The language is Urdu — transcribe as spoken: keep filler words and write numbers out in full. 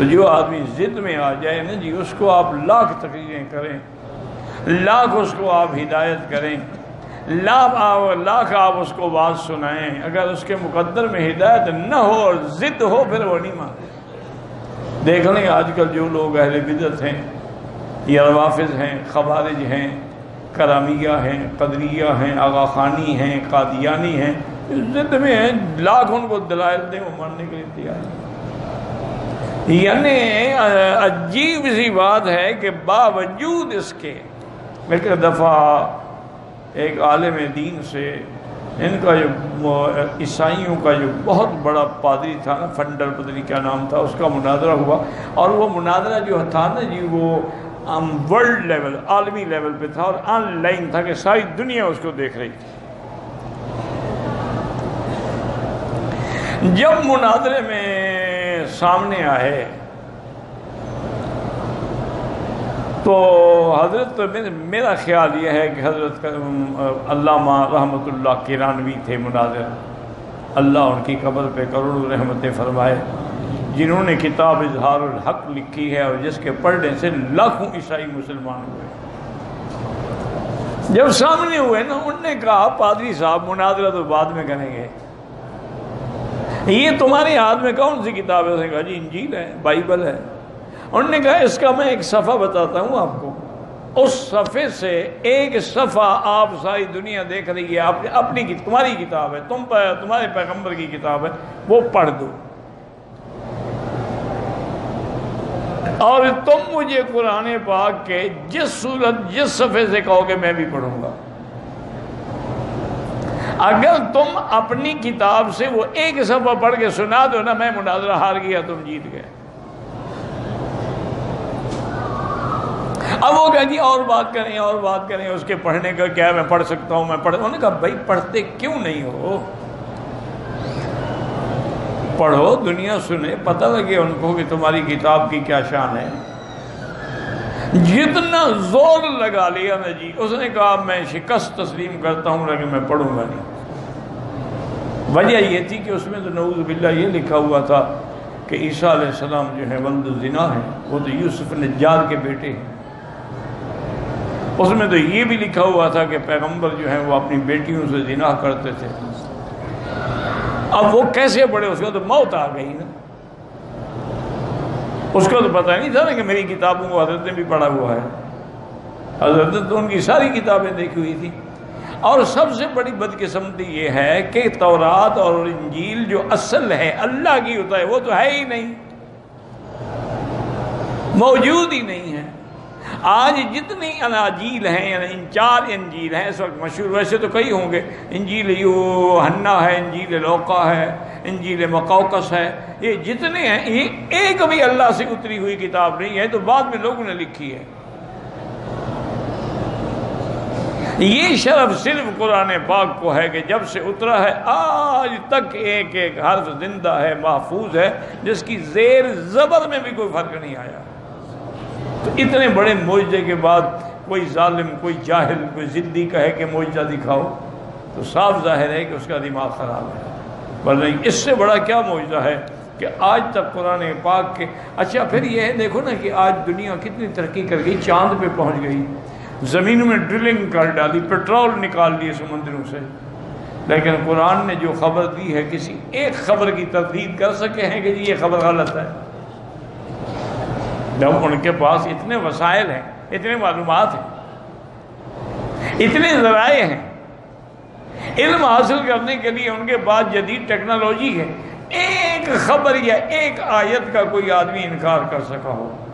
تو جو آدمی ضد میں آ جائے نا جی، اس کو آپ لاکھ تقریریں کریں، لاکھ اس کو آپ ہدایت کریں، لاکھ آپ لاکھ آپ اس کو بات سنائیں، اگر اس کے مقدر میں ہدایت نہ ہو اور ضد ہو پھر وہ نہیں مانے۔ دیکھ لیں آج کل جو لوگ اہل بدعت ہیں، یا روافض ہیں، خوارج ہیں، کرامیہ ہیں، قدریہ ہیں، آغا خانی ہیں، قادیانی ہیں، ضد میں ہیں، لاکھ ان کو دلائل دیں وہ ماننے کے لیے تیار ہیں۔ یعنی عجیب سی بات ہے کہ باوجود اس کے، ایک دفعہ ایک عالم دین سے ان کا جو عیسائیوں کا جو بہت بڑا پادری تھا نا، فنڈر پتہ نہیں کیا نام تھا، اس کا مناظرہ ہوا، اور وہ مناظرہ جو تھا نا جی وہ ورلڈ لیول، عالمی لیول پہ تھا اور آن لائن تھا کہ ساری دنیا اس کو دیکھ رہی تھی۔ جب مناظرے میں سامنے آئے تو حضرت میرا خیال یہ ہے کہ حضرت علامہ رحمۃ اللہ کیرانوی تھے مناظر، اللہ ان کی قبر پہ کروڑوں رحمتیں فرمائے، جنہوں نے کتاب اظہار الحق لکھی ہے اور جس کے پڑھنے سے لاکھوں عیسائی مسلمان ہوئے۔ جب سامنے ہوئے نا، انہوں نے کہا پادری صاحب مناظرہ تو بعد میں کریں گے، یہ تمہارے ہاتھ میں کون سی کتاب ہے؟ اس نے کہا جی انجیل ہے، بائبل ہے۔ انہوں نے کہا اس کا میں ایک صفحہ بتاتا ہوں آپ کو، اس صفحے سے ایک صفحہ آپ ساری دنیا دیکھ رہی ہے، آپ اپنی تمہاری کتاب ہے، تم پر تمہارے پیغمبر کی کتاب ہے، وہ پڑھ دو اور تم مجھے قرآن پاک کے جس صورت جس صفحے سے کہو گے میں بھی پڑھوں گا۔ اگر تم اپنی کتاب سے وہ ایک صفحہ پڑھ کے سنا دو نا، میں مناظرہ ہار گیا، تم جیت گئے۔ اب وہ کہا جی اور بات کریں اور بات کریں، اس کے پڑھنے کا کیا ہے، میں پڑھ سکتا ہوں، میں پڑھ۔ انہوں نے کہا بھائی پڑھتے کیوں نہیں ہو؟ پڑھو، دنیا سنے، پتہ لگے ان کو کہ تمہاری کتاب کی کیا شان ہے۔ جتنا زور لگا لیا نا جی، اس نے کہا میں شکست تسلیم کرتا ہوں لیکن میں پڑھوں گا نہیں۔ وجہ یہ تھی کہ اس میں تو نعوذ باللہ یہ لکھا ہوا تھا کہ عیسیٰ علیہ السلام جو ہے ولد الزنا ہے، وہ تو یوسف نجار کے بیٹے ہیں۔ اس میں تو یہ بھی لکھا ہوا تھا کہ پیغمبر جو ہیں وہ اپنی بیٹیوں سے زنا کرتے تھے۔ اب وہ کیسے پڑھے؟ اس کو تو موت آ گئی نا، اس کو تو پتہ نہیں تھا نا کہ میری کتابوں کو حضرت نے بھی پڑھا ہوا ہے۔ حضرت نے تو ان کی ساری کتابیں دیکھی ہوئی تھی۔ اور سب سے بڑی بدقسمتی یہ ہے کہ تورات اور انجیل جو اصل ہے اللہ کی ہوتا ہے، وہ تو ہے ہی نہیں، موجود ہی نہیں ہے۔ آج جتنی اناجیل ہیں، یعنی ان چار انجیل ہیں اس وقت مشہور، ویسے تو کئی ہوں گے، انجیل یوحنا ہے، انجیل لوقا ہے، انجیل مقوقس ہے، یہ جتنے ہیں یہ ایک بھی اللہ سے اتری ہوئی کتاب نہیں ہے، تو بعد میں لوگوں نے لکھی ہے۔ یہ شرف صرف قرآن پاک کو ہے کہ جب سے اترا ہے آج تک ایک ایک حرف زندہ ہے، محفوظ ہے، جس کی زیر زبر میں بھی کوئی فرق نہیں آیا۔ تو اتنے بڑے معجزے کے بعد کوئی ظالم، کوئی جاہل، کوئی ضدی کہے کہ معجزہ دکھاؤ، تو صاف ظاہر ہے کہ اس کا دماغ خراب ہے۔ ورنہ اس سے بڑا کیا معجزہ ہے کہ آج تک قرآن پاک کے۔ اچھا پھر یہ ہے دیکھو نا کہ آج دنیا کتنی ترقی کر گئی، چاند پہ پہنچ گئی، زمینوں میں ڈرلنگ کر ڈالی، پیٹرول نکال لیے سمندروں سے، لیکن قرآن نے جو خبر دی ہے کسی ایک خبر کی تردید کر سکے ہیں کہ جی یہ خبر غلط ہے؟ جب ان کے پاس اتنے وسائل ہیں، اتنے معلومات ہیں، اتنے ذرائع ہیں، علم حاصل کرنے کے لیے ان کے پاس جدید ٹیکنالوجی ہے، ایک خبر یا ایک آیت کا کوئی آدمی انکار کر سکا ہو؟